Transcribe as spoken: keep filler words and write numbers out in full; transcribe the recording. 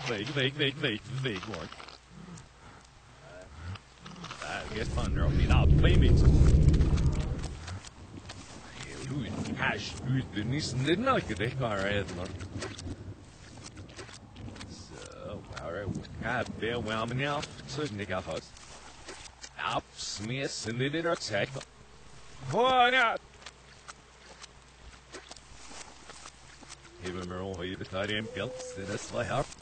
Wait, wait, wait, wait, wait, one. I guess man er oppi da, playmates. Hash, uten nissen det er ikke det kan jeg nå. Så, bare kappe og varmen her, så den ikke har fått. Opp, smesen det der takk. Hånda! Hiver meg og høyre tar en pjels, det er svær her.